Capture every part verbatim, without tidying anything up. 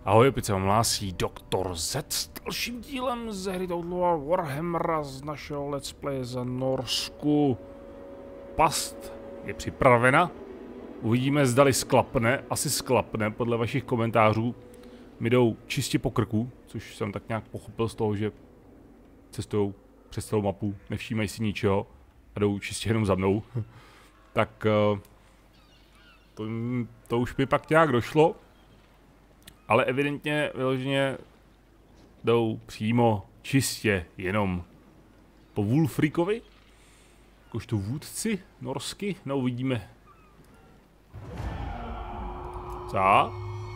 Ahoj, opět se vám hlásí doktor Z s dalším dílem ze hry Total Warhammera z našeho let's play za Norsku. Past je připravena. Uvidíme, zdali sklapne. Asi sklapne, podle vašich komentářů. Mi jdou čistě po krku, což jsem tak nějak pochopil z toho, že cestujou přes celou mapu, nevšímají si ničeho a jdou čistě jenom za mnou. Tak to, to už mi pak nějak došlo. Ale evidentně vyloženě jdou přímo čistě jenom po Wulfrikovi, jakožto vůdci norsky, no uvidíme. Co? A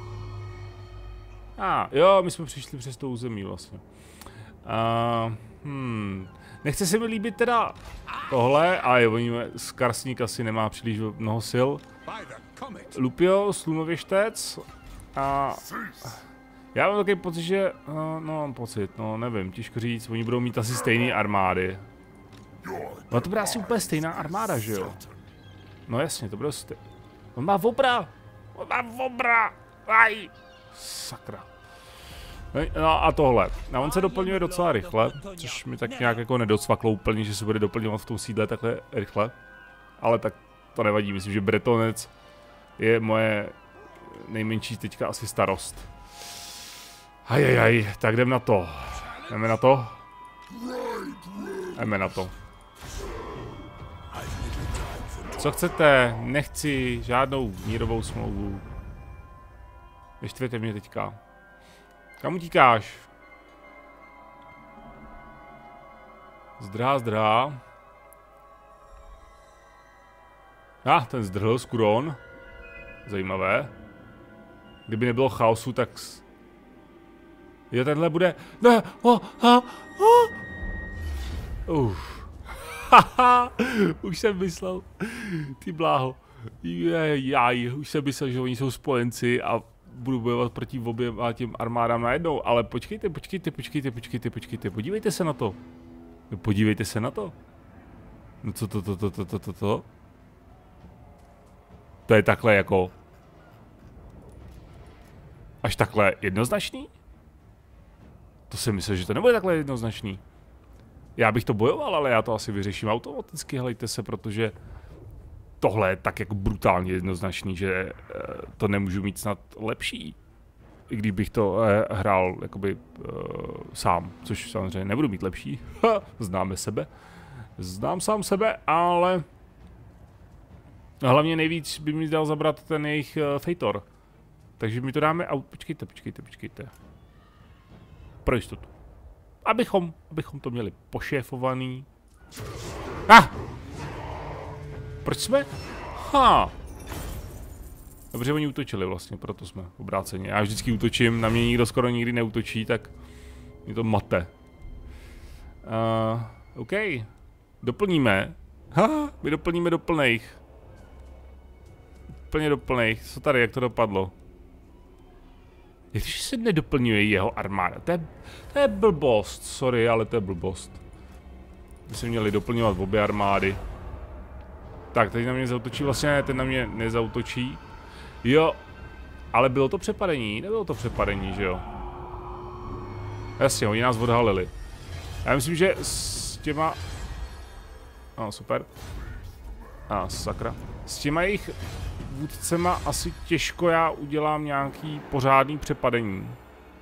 ah, jo, my jsme přišli přes tou zemí vlastně. Uh, hmm. Nechce se mi líbit teda tohle, a jo, Skarsník asi nemá příliš mnoho sil. Lupio, slunověštec. A já mám takový pocit, že, no, no mám pocit, no nevím, těžko říct, oni budou mít asi stejné armády. No to bude asi úplně stejná armáda, že jo? No jasně, to bude stejný. On má vobra! On má vobra! Aj! Sakra. No a tohle. A on se doplňuje docela rychle, což mi tak nějak jako nedocvaklo úplně, že se bude doplňovat v tom sídle takhle rychle. Ale tak to nevadí, myslím, že Bretonec je moje nejmenší teďka asi starost. Ajajaj, tak jdem na to. Jdeme na to? Jdeme na to. Co chcete? Nechci žádnou mírovou smlouvu. Neštvěte mě teďka. Kam utíkáš? Zdrá, zdrá. Ah, ten zdrhl, Skuron. Zajímavé. Kdyby nebylo chaosu, tak... Jo, tenhle bude... Ne, oh, ha, oh. Uf. Haha, už jsem myslel. Ty bláho. Jaj, už jsem myslel, že oni jsou spojenci a budu bojovat proti oběma těm armádám najednou. Ale počkejte, počkejte, počkejte, počkejte, počkejte. Podívejte se na to. No, podívejte se na to. No co to, to, to, to, to, to, to? To je takhle jako... Až takhle jednoznačný? To si myslím, že to nebude takhle jednoznačný. Já bych to bojoval, ale já to asi vyřeším automaticky, helejte se, protože tohle je tak jako brutálně jednoznačný, že e, to nemůžu mít snad lepší. I když bych to e, hrál jakoby e, sám, což samozřejmě nebudu mít lepší. Známe sebe. Znám sám sebe, ale hlavně nejvíc by mi dal zabrat ten jejich e, Feitor. Takže mi to dáme a počkejte, počkejte, počkejte. Pro jistotu. Abychom, abychom to měli pošéfovaný. Ah! Proč jsme? Ha! Dobře, oni útočili vlastně, proto jsme obráceni. Já vždycky útočím, na mě nikdo skoro nikdy neútočí, tak mě to mate. Uh, OK. Doplníme. Ha! My doplníme do plných. Úplně do plných. Co tady, jak to dopadlo? Jak když se nedoplňuje jeho armáda? To je, to je blbost, sorry, ale to je blbost. My jsme měli doplňovat obě armády. Tak, teď na mě zautočí, vlastně ne, ten na mě nezautočí. Jo, ale bylo to přepadení, nebylo to přepadení, že jo? Jasně, oni nás odhalili. Já myslím, že s těma... No, super. A, sakra. S těma jejich vůdcema asi těžko já udělám nějaký pořádný přepadení.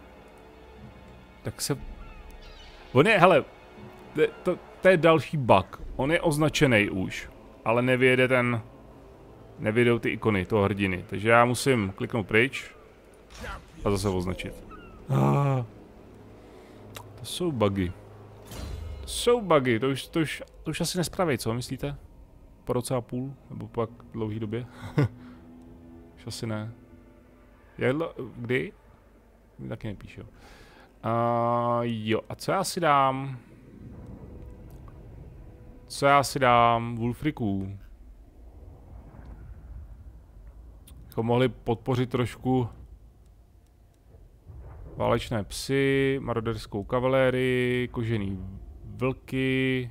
Tak se... On je, hele, to, to, to je další bug. On je označený už, ale nevyjede ten... Nevyjedou ty ikony toho hrdiny, takže já musím kliknout pryč a zase označit. Ah, to jsou bugy. To jsou bugy, to už, to už, to už asi nespraví, co myslíte? Po roce a půl, nebo pak dlouhý době? Už asi ne. Jedlo, kdy? Mi taky nepíše. Uh, jo, a co já si dám? Co já si dám? Wulfriků. Bychom mohli podpořit trošku válečné psy, maroderskou kavalérii, kožený vlky.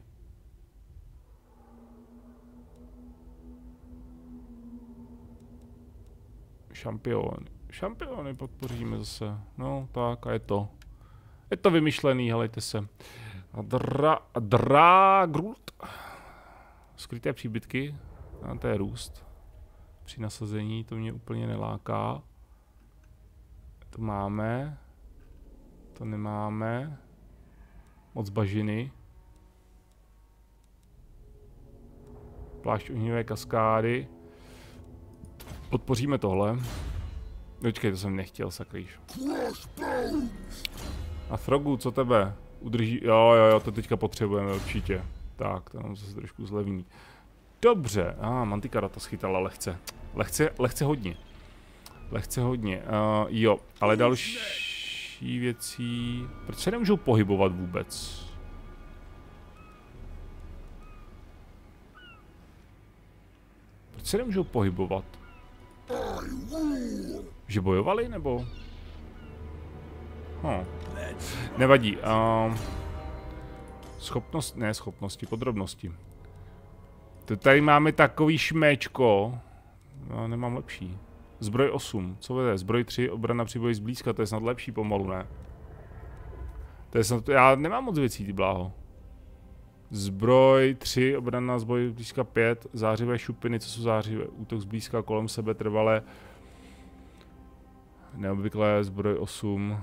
Šampion. šampiony podpoříme zase. No, tak a je to. Je to vymyšlený, helejte se. Dra, Dragrult. Skryté příbytky. A to je růst. Při nasazení to mě úplně neláká. To máme. To nemáme. Moc bažiny. Plášť ohnivé kaskády. Podpoříme tohle. Počkej, to jsem nechtěl, sakrýš. A Throgu, co tebe? Udrží, jo, jo, jo, to teďka potřebujeme určitě. Tak, to nám zase trošku zlevní. Dobře, a ah, Mantikara to schytala lehce. Lehce, lehce hodně. Lehce hodně, uh, jo, ale další věcí... Proč se nemůžou pohybovat vůbec? Proč se nemůžou pohybovat? Že bojovali, nebo? Hm. Nevadí. Uh, schopnost, ne schopnosti, podrobnosti. To tady máme takový šméčko. No, nemám lepší. Zbroj osm, co vede? Zbroj tři, obrana při boji zblízka, to je snad lepší pomalu, ne? To je snad, já nemám moc věcí, ty bláho. Zbroj tři, obrana z boji zblízka pět, zářivé šupiny, co jsou zářivé, útok zblízka kolem sebe trvale. Neobvyklé, zbroj osm.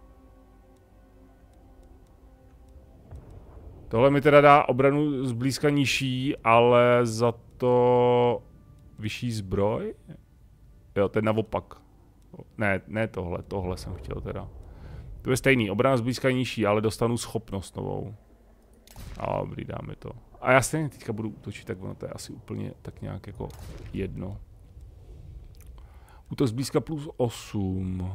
Tohle mi teda dá obranu zblízka nižší, ale za to vyšší zbroj? Jo, to je naopak. Ne, ne tohle, tohle jsem chtěl teda. To je stejný, obrana zblízka nižší, ale dostanu schopnost novou. A dobrý, dáme to. A já stejně teďka budu útočit, tak ono to je asi úplně tak nějak jako jedno. Útok zblízka plus osm.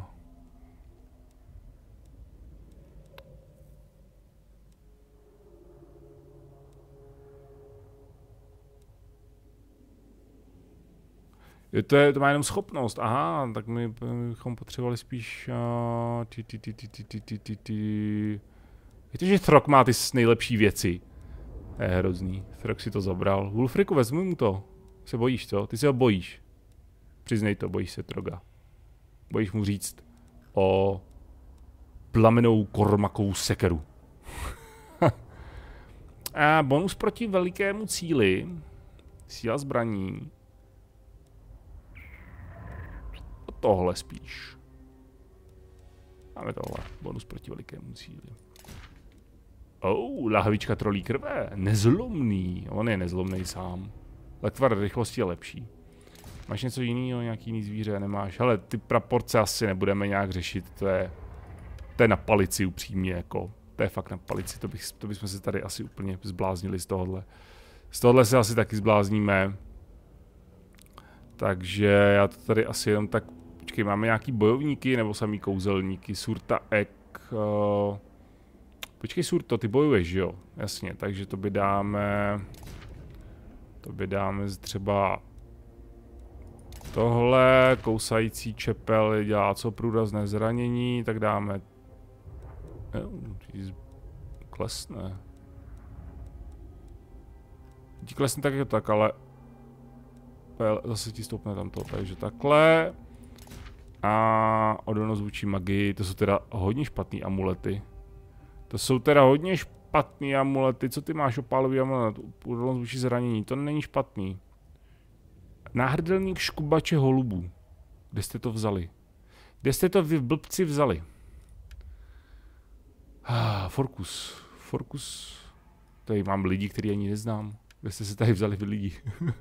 Jo, to, je, to má jenom schopnost, aha, tak my bychom potřebovali spíš... Uh, ty, ty, ty, ty, ty, ty, ty, ty, ty. Víte, že Throg má ty nejlepší věci. To je hrozný, Throg si to zabral. Wulfriku, vezmu mu to. Se bojíš, co? Ty se ho bojíš. Přiznej to, bojíš se Throga. Bojíš mu říct o plamenou kormakou sekeru. A bonus proti velikému cíli. Síla zbraní. Tohle spíš. Máme tohle. Bonus proti velikému cíli. Oh, lahvička trolí krve. Nezlomný. On je nezlomný sám. Letvar rychlosti je lepší. Máš něco jiného, nějaký jiný zvíře? Nemáš. Hele, ty praporce asi nebudeme nějak řešit. To je, to je na palici upřímně, jako. To je fakt na palici. To, bych, to bychom se tady asi úplně zbláznili z tohohle. Z tohohle se asi taky zblázníme. Takže já to tady asi jenom tak... Počkej, máme nějaký bojovníky nebo samý kouzelníky? Surta Ek... Uh... Počkej, Surto, ty bojuješ, jo? Jasně, takže to by dáme... To by dáme třeba... Tohle, kousající čepel dělá co průrazné zranění, tak dáme... Jo, klesne. Ti klesne tak jako tak, ale... Zase ti stoupne tamto, takže takhle. A odolnost vůči magii, to jsou teda hodně špatný amulety. To jsou teda hodně špatný amulety, co ty máš opálový amulet? Odolnost vůči zranění, to není špatný. Náhrdelník škubače holubů. Kde jste to vzali? Kde jste to vy blbci vzali? Ah, Forkus. Forkus. Tady mám lidi, který ani neznám. Kde jste se tady vzali vy lidi?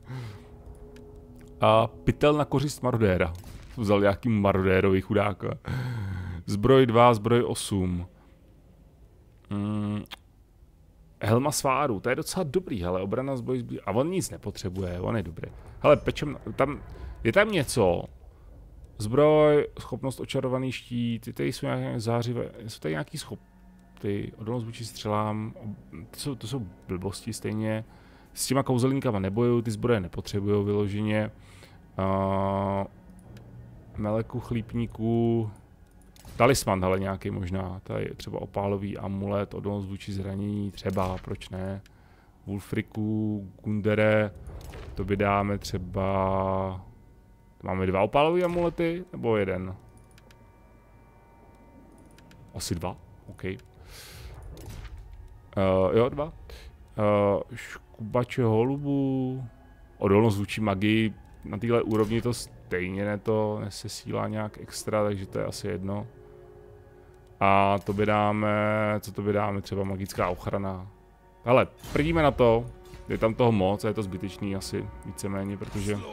A pytel na kořist marodéra. Vzal nějaký marodérový chudáka. Zbroj dva, zbroj osm. Mm. Helma sváru, to je docela dobrý, hele, obrana zbroj zbroj. A on nic nepotřebuje, on je dobrý. Hele, pečem, tam, je tam něco. Zbroj, schopnost očarovaný štít, ty tady jsou nějaké zářivé, jsou tady nějaký schop... Ty odolnost vůči střelám, to jsou, to jsou blbosti stejně. S těma kouzelníkama nebojují, ty zbroje nepotřebují vyloženě. Uh, meleku, chlípníků, talisman, ale nějaký možná, tady je třeba opálový amulet, odolnost vůči zranění, třeba, proč ne. Wulfriku, Gundere, to by dáme třeba Máme dva opálové amulety, nebo jeden? Asi dva, OK. Uh, jo, dva. Uh, škubače holubů. Odolnost vůči magii. Na téhle úrovni to stejně ne to nesesílá nějak extra, takže to je asi jedno. A to by dáme, co to by dáme, třeba magická ochrana. Hele, prdíme na to, je tam toho moc a je to zbytečný asi víceméně, protože uh,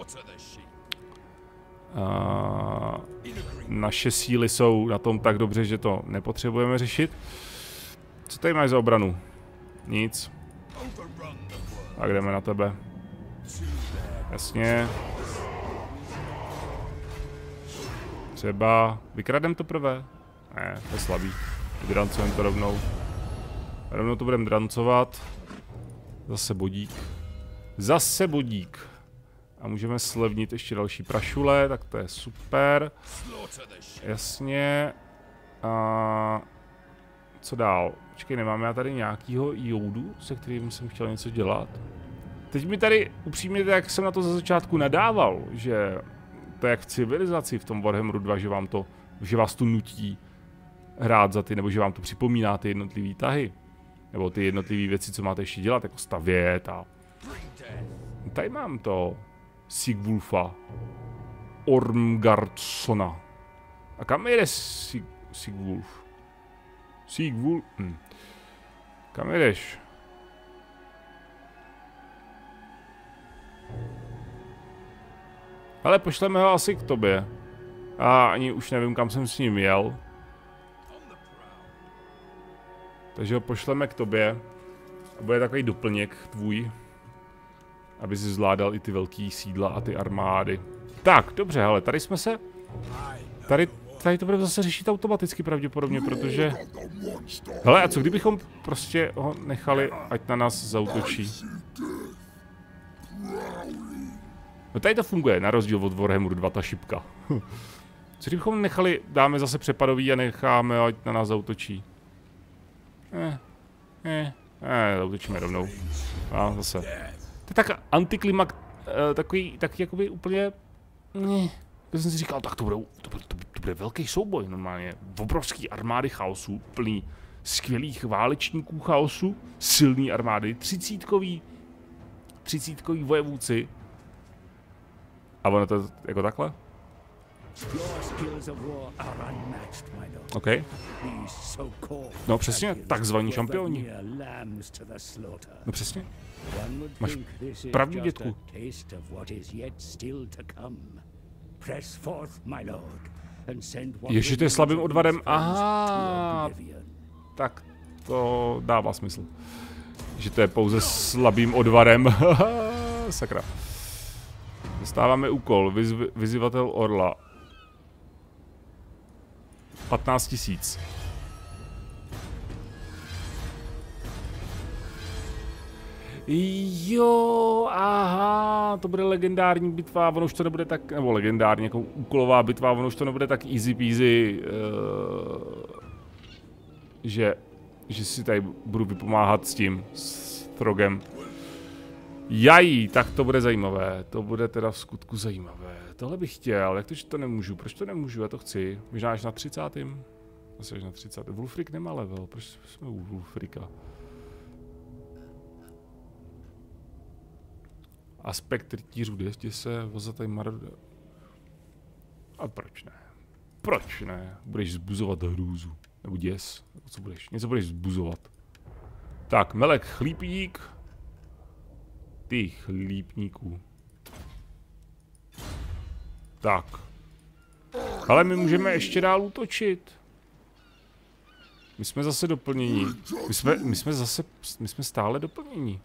naše síly jsou na tom tak dobře, že to nepotřebujeme řešit. Co tady máš za obranu? Nic. Tak jdeme na tebe. Jasně. Třeba vykradem to prvé? Ne, to je slabý. Drancujeme to rovnou. Rovnou to budeme drancovat. Zase bodík. Zase bodík. A můžeme slevnit ještě další prašule, tak to je super. Jasně. A co dál? Počkej, nemáme já tady nějakýho joudu, se kterým jsem chtěl něco dělat? Teď mi tady upřímně, jak jsem na to za začátku nadával, že to je jak v civilizaci v tom Warhammeru dva, že vám to, že vás to nutí hrát za ty, nebo že vám to připomíná ty jednotlivé tahy. Nebo ty jednotlivé věci, co máte ještě dělat, jako stavět a... Tady mám to Sigwulfa Ormgardsona. A kam jde Sig Sigwulf? Sigwulf? Hm. Kam jdeš? Ale pošleme ho asi k tobě. A ani už nevím, kam jsem s ním jel. Takže ho pošleme k tobě. A bude takový doplněk tvůj. Aby si zvládal i ty velký sídla a ty armády. Tak, dobře, ale tady jsme se... Tady, tady to bude zase řešit automaticky pravděpodobně, protože... Hele, a co kdybychom prostě ho nechali, ať na nás zaútočí? No tady to funguje, na rozdíl od Warhammeru dva, ta šipka. Co kdybychom nechali, dáme zase přepadový a necháme, ať na nás zaútočí? Eh, eh, eh, zautočíme rovnou. A zase. To je tak antiklimak, uh, takový, tak jakoby úplně... Ne. Já jsem si říkal, tak to bude, to bude, to bude, to bude velký souboj normálně. Obrovský armády chaosu, plný skvělých válečníků chaosu, silný armády, třicítkový, třicítkový vojevůdci. A ono to jako takhle? OK. No přesně, takzvaní šampioni. No přesně. Máš pravdu, dětku. Ještě to je slabým odvarem. Aha. Tak to dává smysl. Že to je pouze slabým odvarem. Sakra. Dostáváme úkol. Vyzv vyzývatel orla. patnáct tisíc. Jo, aha, to bude legendární bitva, ono už to nebude tak, nebo legendární, jako úkolová bitva, ono už to nebude tak easy peasy, uh, že, že si tady budu vypomáhat s tím, s Throgem. Jají, tak to bude zajímavé, to bude teda v skutku zajímavé. Tohle bych chtěl, jak to, že to nemůžu, proč to nemůžu, já to chci, možná až na třicátém Asi až na třicátém Wulfrik nemá level, proč jsme u Wulfrika? Aspekt rytířů dvě stě se, vozatý marod... A proč ne? Proč ne? Budeš zbuzovat hrůzu. Nebo děs. Nebo co budeš? Něco budeš zbuzovat. Tak, Melek Chlípník. Ty chlípníků. Tak. Ale my můžeme ještě dál útočit. My jsme zase doplnění. My jsme, my jsme zase, my jsme stále doplnění.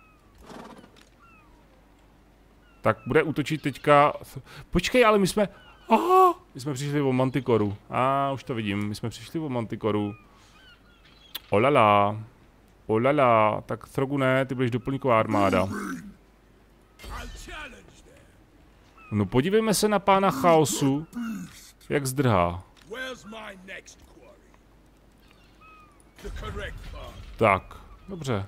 Tak bude útočit teďka... Počkej, ale my jsme... Aha, my jsme přišli o Mantikoru. A už to vidím, my jsme přišli o Mantikoru. Olala. Olala. Tak Throgu ne, ty budeš doplňková armáda. No podívejme se na pána chaosu, jak zdrhá. Tak, dobře.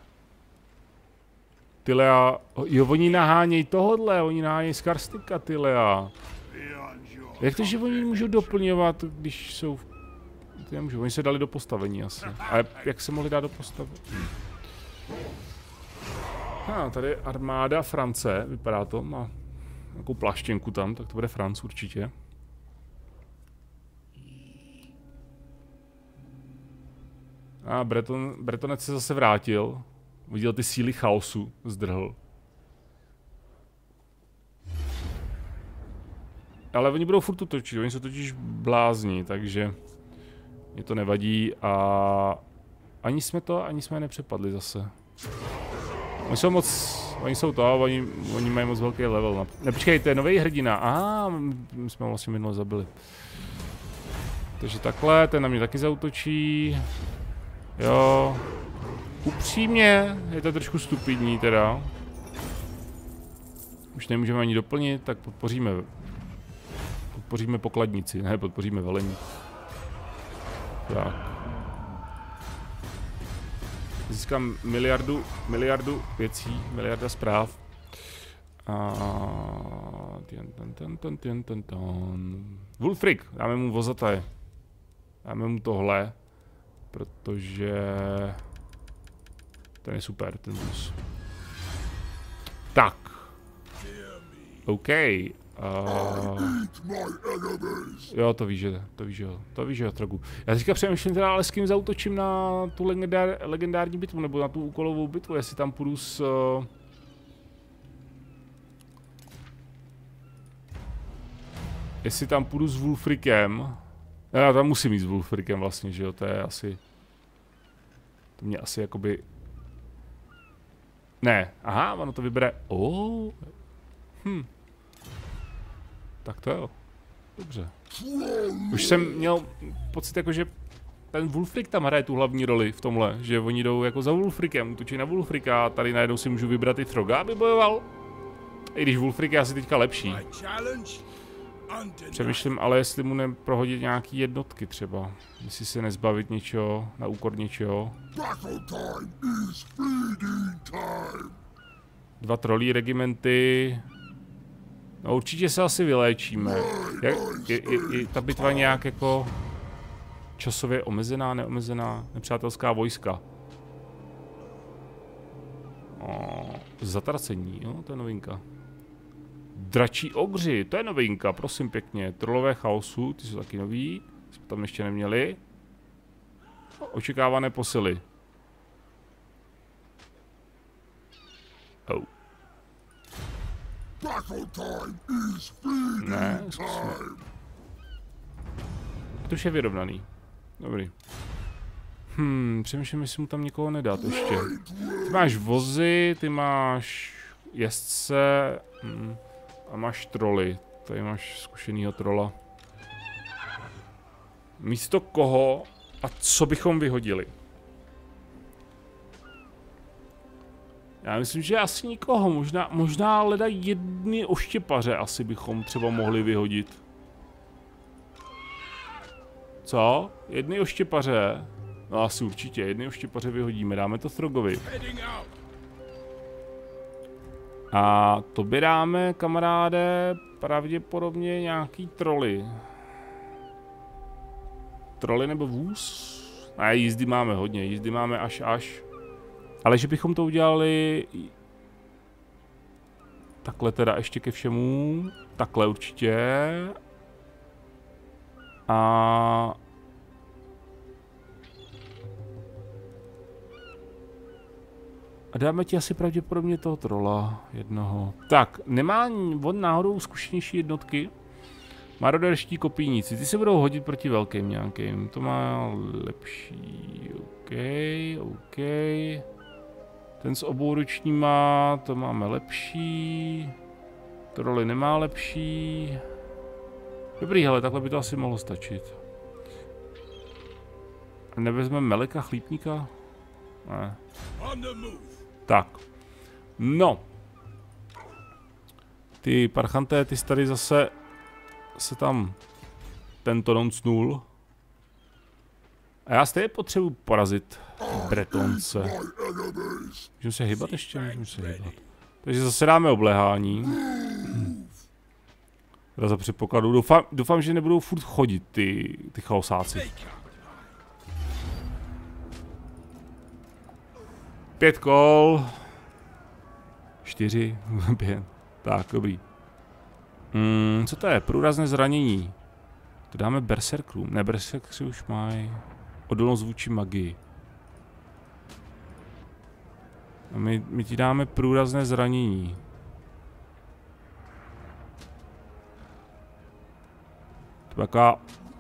Tylea, jo, oni nahánějí tohodle, oni nahánějí z Karstika, Tylea. Jak to, že oni můžou doplňovat, když jsou... Ty nemůžou, oni se dali do postavení asi. A jak se mohli dát do postavení? Hm. Ha, tady armáda France, vypadá to, má nějakou pláštěnku tam, tak to bude France určitě. A Breton, Bretonec se zase vrátil, viděl ty síly chaosu, zdrhl. Ale oni budou furt točit, oni jsou totiž blázni, takže mě to nevadí a ani jsme to, ani jsme je nepřepadli zase. Oni jsou moc, oni jsou to, oni, oni mají moc velký level. Ne, počkej, to je nový hrdina, aha, my jsme ho vlastně minule zabili. Takže takhle, ten na mě taky zaútočí. Jo, upřímně, je to trošku stupidní teda. Už nemůžeme ani doplnit, tak podpoříme, podpoříme pokladnici, ne, podpoříme velení. Tak. Získám miliardu, miliardu věcí, miliarda zpráv. A ten, ten, ten, ten, ten, ten. Wulfric, dáme mu vozataj. Dáme mu tohle, protože ten je super, ten vůz. Tak. OK. Uh, jo, to víš, že to víš, že to víš, že Trogu. Já teďka přemýšlím teda, ale s kým zautočím na tu legendár, legendární bitvu, nebo na tu úkolovou bitvu, jestli tam půjdu s... Uh, jestli tam půjdu s Wulfricem. Já tam musím jít s Wulfricem vlastně, že jo, to je asi... To mě asi jakoby... Ne, aha, ono to vybere... Oh. Hm. Tak to jo. Dobře. Už jsem měl pocit jako, že ten Wulfric tam hraje tu hlavní roli v tomhle, že oni jdou jako za Wulfricem, útočí na Wulfrica a tady najednou si můžu vybrat i Throga, aby bojoval. I když Wulfric je asi teďka lepší. Přemýšlím ale, jestli mu neprohodit nějaký jednotky třeba. Jestli se nezbavit něčeho, na úkor něčeho. Dva trolí regimenty. No určitě se asi vyléčíme. Je, je, je, je ta bitva nějak jako časově omezená, neomezená, nepřátelská vojska. O, zatracení, jo, to je novinka. Dračí ogři, to je novinka, prosím pěkně. Trolové chaosu, ty jsou taky noví, jsme tam ještě neměli. Očekávané posily. Oh. Ne, zkusme. To už je vyrovnaný. Dobrý. Hmm, přemýšlím, jestli mu tam někoho nedat ještě. Ty máš vozy, ty máš jezdce hmm, a máš troly. Tady máš zkušenýho trola. Místo koho a co bychom vyhodili? Já myslím, že asi nikoho, možná, možná leda jedny oštěpaře asi bychom třeba mohli vyhodit. Co? Jedny oštěpaře? No asi určitě, jedny oštěpaře vyhodíme, dáme to Throgovi. A to by dáme, kamaráde, pravděpodobně nějaký troly. Troly nebo vůz? Ne, jízdy máme hodně, jízdy máme až až. Ale že bychom to udělali takhle teda ještě ke všemu, takhle určitě. A A dáme ti asi pravděpodobně toho trola jednoho. Tak, nemá on náhodou zkušenější jednotky? Maroderští kopíníci, ty se budou hodit proti velkým nějakým, to má lepší, OK, OK. Ten s obouručníma, to máme lepší. Troly nemá lepší. Dobrý, hele, takhle by to asi mohlo stačit. Nevezmeme Meleka, chlípníka? Ne. Tak. No. Ty parchanté, ty tady zase se tam tento noncnul. A já stejně potřebuji porazit Bretonce. Můžu se hýbat ještě? Můžu se hýbat. Takže zase dáme obléhání. Teda za předpokladu. Doufám, doufám, že nebudou furt chodit ty, ty chaosáci. Pět kol. Čtyři. Pět. Tak, dobrý. Hmm, co to je? Průrazné zranění. To dáme berserkrům. Ne, berserkři už mají odolnost vůči magii. A my, my ti dáme průrazné zranění. To je taková...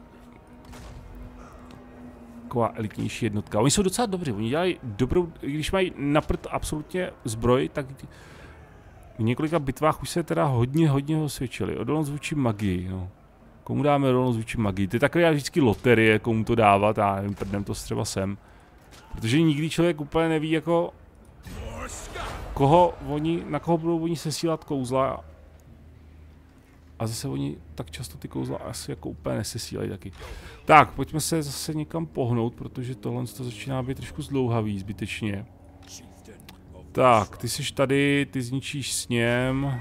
Taková elitnější jednotka. Oni jsou docela dobří, oni dělají dobrou... Když mají na prd absolutně zbroj, tak... V několika bitvách už se teda hodně, hodně osvědčili. Odolnost vůči magii, no. Komu dáme odolnost vůči magii? To je takové vždycky loterie, komu to dávat, já nevím, prdem to třeba sem. Protože nikdy člověk úplně neví, jako... Koho oni, na koho budou oni sesílat kouzla. A zase oni tak často ty kouzla asi jako úplně nesesílají taky. Tak, pojďme se zase někam pohnout, protože tohle to začíná být trošku zdlouhavý, zbytečně. Tak, ty jsi tady, ty zničíš sněm.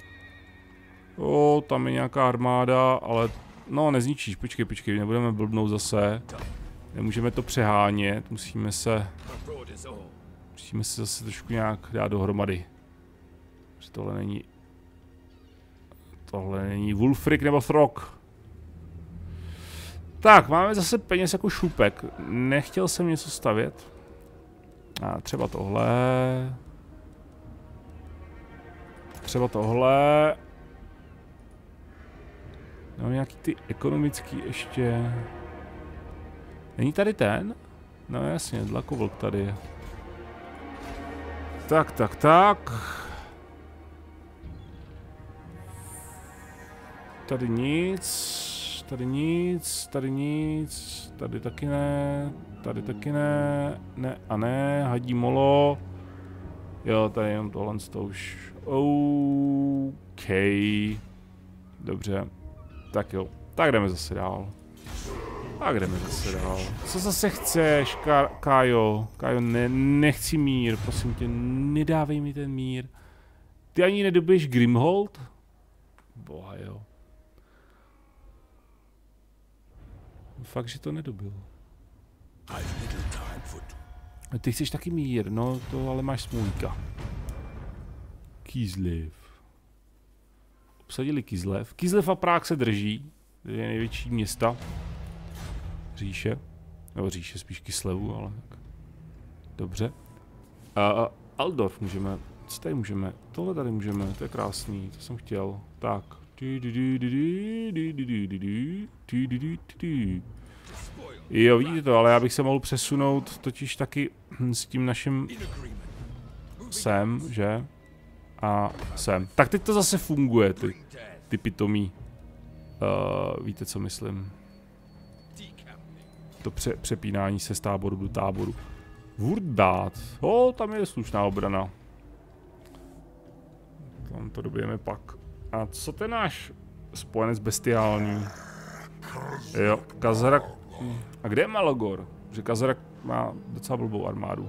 O, tam je nějaká armáda, ale... No, nezničíš, počkej, počkej, nebudeme blbnout zase. Nemůžeme to přehánět, musíme se... Musíme se zase trošku nějak dát dohromady. Protože tohle není... Tohle není Wulfric nebo Throg. Tak, máme zase peněz jako šupek. Nechtěl jsem něco stavět. A třeba tohle. Třeba tohle. No nějaký ty ekonomický ještě. Není tady ten? No jasně, dlakovlk tady je. Tak, tak, tak. Tady nic, tady nic, tady nic, tady taky ne, tady taky ne, ne a ne, hadí molo. Jo, tady jenom tohle to už. OK. Dobře. Tak jo, tak jdeme zase dál. Tak jdeme zase dál. Co zase chceš, Ka Kájo? Kájo, ne, nechci mír, prosím tě, nedávej mi ten mír. Ty ani nedobiješ Grimhold? Boha jo. Fakt, že to nedobil. A ty chceš taky mír, no to ale máš smůlka. Kislev. Obsadili Kislev. Kislev a Práh se drží. To je největší města. Říše. Nebo říše spíš Kislevu, ale tak. Dobře. A Aldorf můžeme. Co tady můžeme? Tohle tady můžeme, to je krásný, to jsem chtěl. Tak. Jo, vidíte to, ale já bych se mohl přesunout totiž taky s tím naším sem, že? A sem. Tak teď to zase funguje, ty, ty pitomí. Uh, víte, co myslím. To pře přepínání se z táboru do táboru. Vurdát. O, tam je slušná obrana. Tam to dobijeme pak. A co ten náš spojenec bestiální? Jo, Kazarak. A kde je Malogor? Že Kazarak má docela blbou armádu.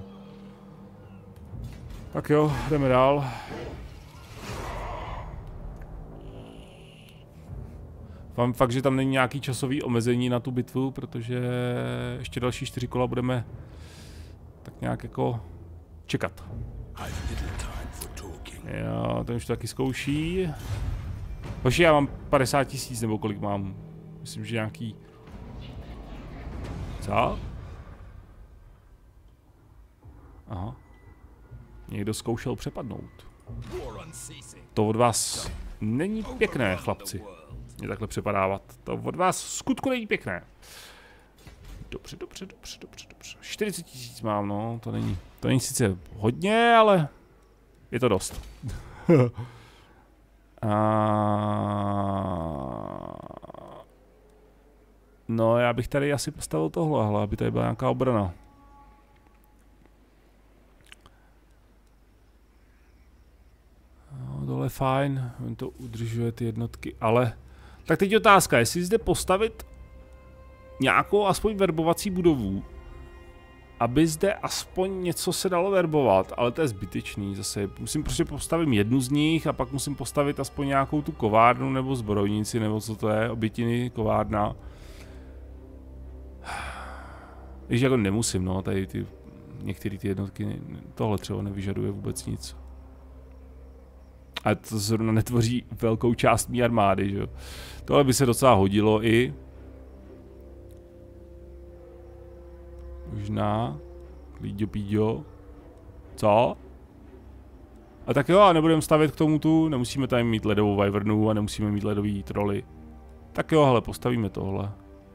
Tak jo, jdeme dál. Vám fakt, že tam není nějaký časový omezení na tu bitvu, protože ještě další čtyři kola budeme tak nějak jako čekat. Jo, ten už to taky zkouší. Hoši, já mám padesát tisíc, nebo kolik mám? Myslím, že nějaký... Co? Aha. Někdo zkoušel přepadnout. To od vás není pěkné, chlapci. Mě takhle přepadávat. To od vás skutku není pěkné. Dobře, dobře, dobře, dobře, dobře. čtyřicet tisíc mám, no, to není, to není sice hodně, ale je to dost. A... No, já bych tady asi postavil tohle, aby tady byla nějaká obrana. No, tohle je fajn, on to udržuje ty jednotky, ale... Tak teď otázka, jestli zde postavit nějakou aspoň verbovací budovu, aby zde aspoň něco se dalo verbovat, ale to je zbytečný zase. Musím prostě postavit jednu z nich a pak musím postavit aspoň nějakou tu kovárnu nebo zbrojnici, nebo co to je, obytiny, kovárna. Když jako nemusím, no, tady ty, některé ty jednotky, tohle třeba nevyžaduje vůbec nic. A to zrovna netvoří velkou část mý armády, že jo. Tohle by se docela hodilo i. Možná. Klíďo píďo. Co? A tak jo, a nebudeme stavět k tomu tu, nemusíme tady mít ledovou wyvernu a nemusíme mít ledový troly. Tak jo, hele, postavíme tohle.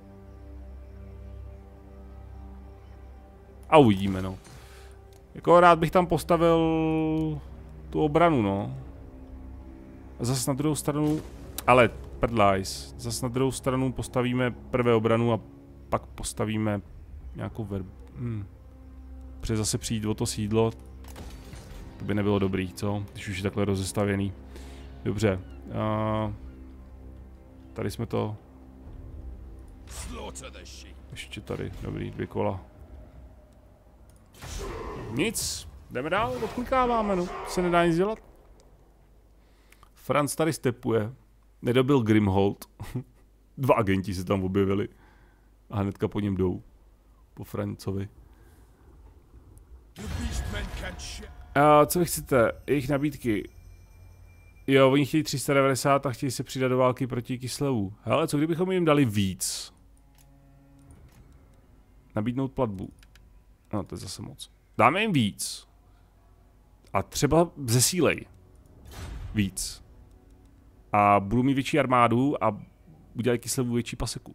A uvidíme, no. Jako rád bych tam postavil tu obranu, no. A zase na druhou stranu, ale prdlajs, zase na druhou stranu postavíme prvé obranu a pak postavíme nějakou verbu. Hmm. Protože zase přijít o to sídlo, to by nebylo dobrý, co? Když už je takhle rozestavěný. Dobře. Uh, tady jsme to... Ještě tady, dobrý, dvě kola. Nic, jdeme dál, odklikáváme, no, se nedá nic dělat. Franz tady stepuje, nedobil Grimhold, dva agenti se tam objevili a hnedka po něm jdou, po Francovi. A co vy chcete, jejich nabídky? Jo, oni chtějí tři sta devadesát a chtějí se přidat do války proti Kislevu. Hele, co kdybychom jim dali víc? Nabídnout platbu. No, to je zase moc. Dáme jim víc. A třeba zesílej. Víc. A budu mít větší armádu a udělají Kislevu větší paseku.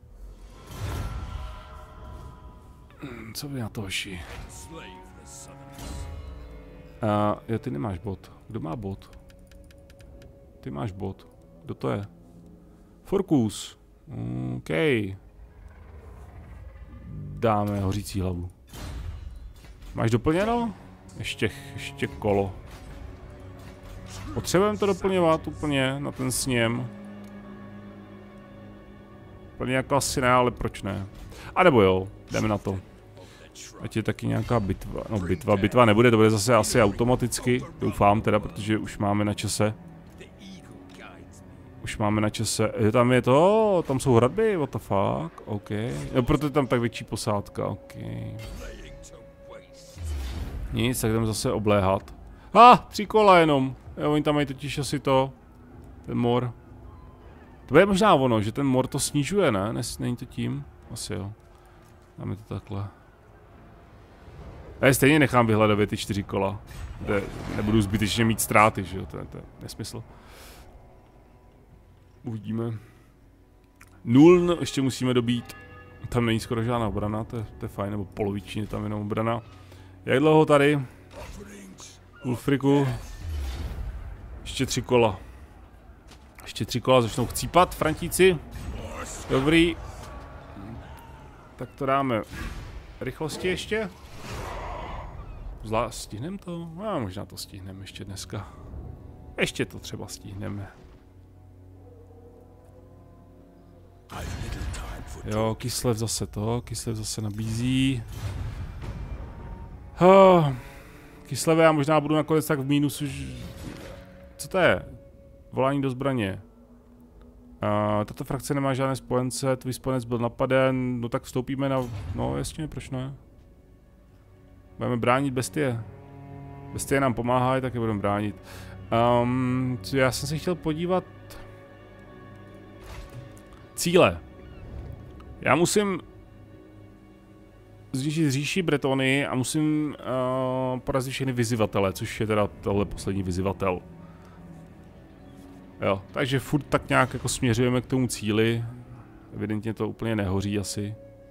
Co by na to, hoši? Uh, jo, ty nemáš bod. Kdo má bod? Ty máš bod. Kdo to je? Forkus. OK. Dáme hořící hlavu. Máš doplněno? Ještě, ještě kolo. Potřebujeme to doplňovat úplně na ten sněm. Úplně jako asi ne, ale proč ne? A nebo jo, jdeme na to. Ať je taky nějaká bitva. No bitva, bitva nebude, to bude zase asi automaticky. Doufám teda, protože už máme na čase. Už máme na čase. Je, tam je to, tam jsou hradby, what the fuck, OK. No, proto je tam tak větší posádka, OK. Nic, tak jdeme zase obléhat. Ha, ah, tři kola jenom. Jo, oni tam mají totiž asi to. Ten mor. To je možná ono, že ten mor to snižuje, ne? Nes, není to tím? Asi jo. Dáme to takhle. Já stejně nechám vyhledavit ty čtyři kola. De, nebudu zbytečně mít ztráty, že jo? To je, to je nesmysl. Uvidíme. Nuln ještě musíme dobít. Tam není skoro žádná obrana, to je, to je fajn, nebo polovičně tam jenom obrana. Jak dlouho tady? Ulfriku. Ještě tři kola. Ještě tři kola začnou chcípat, Frantíci. Dobrý. Tak to dáme rychlosti ještě. Zlá, stihnem to? No, možná to stihneme ještě dneska. Ještě to třeba stihneme. Jo, Kislev zase to, Kislev zase nabízí. Oh, Kislev, já možná budu nakonec tak v mínusu. Co to je? Volání do zbraně. Uh, tato frakce nemá žádné spojence, tvůj spojenec byl napaden, no tak vstoupíme na... No jasně, proč ne? Budeme bránit bestie. Bestie nám pomáhají, tak je budeme bránit. Um, co já jsem se chtěl podívat... Cíle. Já musím zničit říši Bretony a musím uh, porazit všechny vyzývatele, což je teda tohle poslední vyzývatel. Jo, takže furt tak nějak jako směřujeme k tomu cíli. Evidentně to úplně nehoří asi.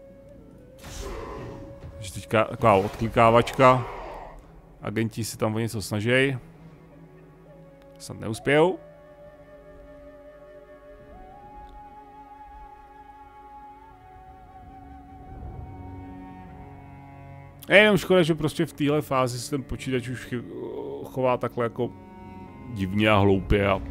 Takže teďka taková odklikávačka. Agenti si tam o něco snaží. Snad neuspějou. Je jenom škoda, že prostě v téhle fázi se ten počítač už chová takhle jako divně a hloupě a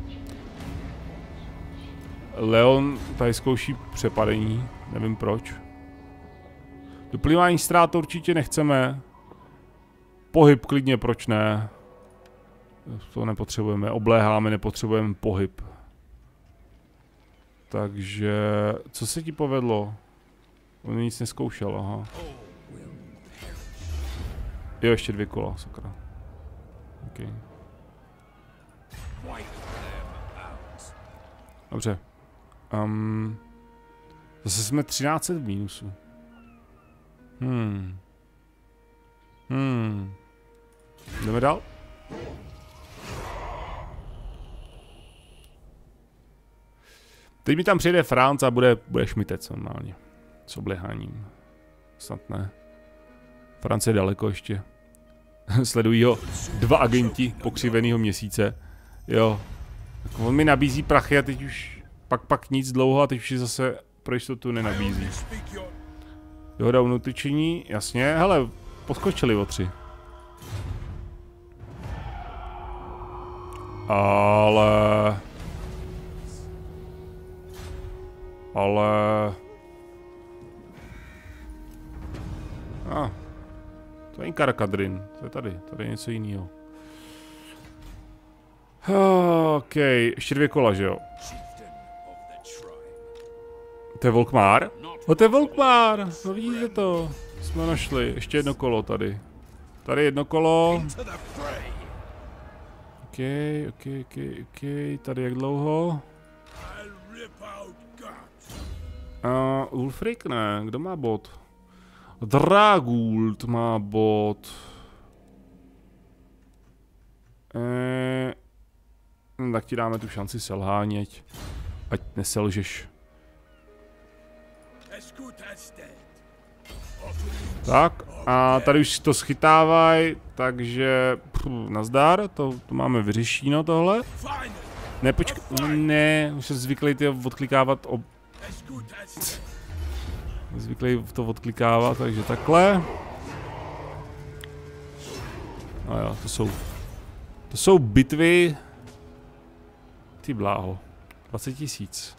Leon tady zkouší přepadení, nevím proč. Doplňování ztrát určitě nechceme. Pohyb klidně, proč ne? To nepotřebujeme. Obléháme, nepotřebujeme pohyb. Takže, co se ti povedlo? On nic neskoušel, aha. Jo, ještě dvě kola, sakra. Okay. Dobře. Um, zase jsme třináct set v mínusu. Hmm. Hmm. Jdeme dál? Teď mi tam přijede Franc a bude, bude šmitec normálně. S obléháním. Snad ne. Francie je daleko ještě. Sledují ho dva agenti pokřiveného měsíce. Jo. Tak on mi nabízí prachy a teď už pak pak nic dlouho a teď už zase pro jistotu nenabízí. Dohoda o nutričení, jasně. Hele, poskočili o tři. Ale... Ale... A, ah, to není Karakadrin, to je tady, tady je něco jiného. OK, ještě dvě kola, že jo? To je Volkmár? No to je Volkmár, no vidíte to, jsme našli, ještě jedno kolo tady. Tady jedno kolo. OK, OK, OK, OK, tady jak dlouho? Uh, Ulfric ne, kdo má bod? Dragult má bod. Eee, tak ti dáme tu šanci selhání, ať, ať neselžeš. Tak, a tady už to schytávaj, takže pff, nazdar, to, to máme vyřešeno tohle. Ne, počkej, ne, už jsem zvyklý ty odklikávat ob... Zvyklý to odklikávat, takže takhle. No jo, to jsou... To jsou bitvy... Ty bláho. dvacet tisíc.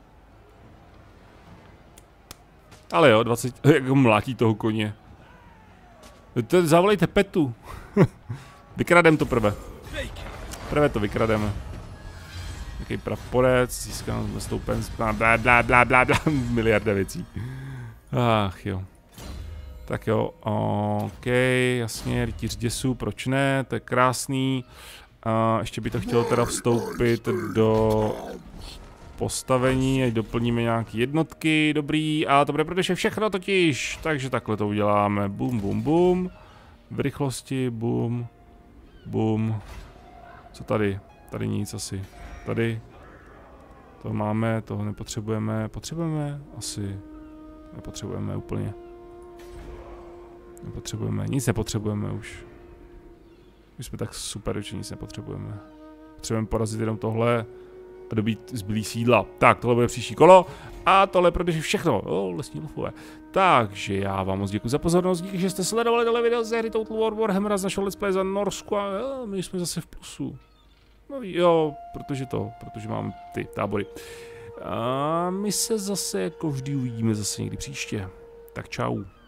Ale jo, dvacet... Jak mlátí toho koně. To zavolejte Petu. Vykradem to prvé. Prvé to vykrademe. Jaký praporec, získáme stoupenc, blá blá blá blá blá blá, miliarda věcí. Ach jo. Tak jo, OK, jasně, rytíř děsů, proč ne, to je krásný. A ještě by to chtělo teda vstoupit do postavení, ať doplníme nějaké jednotky, dobrý, a to bude protože všechno totiž, takže takhle to uděláme, bum, bum, bum, v rychlosti, bum, bum, co tady, tady nic asi, tady, to máme, toho nepotřebujeme, potřebujeme, asi, nepotřebujeme úplně, nepotřebujeme, nic nepotřebujeme už, už jsme tak super, že nic nepotřebujeme, potřebujeme porazit jenom tohle, a dobít zbylý sídla. Tak, tohle bude příští kolo. A tohle protože všechno. O, lesní lufové. Takže já vám moc děkuji za pozornost. Díky, že jste sledovali tohle video z hry Total War Warhammer z našeho let's play za Norsku. A jo, my jsme zase v plusu. No jo, protože to, protože mám ty tábory. A my se zase jako vždy uvidíme zase někdy příště. Tak čau.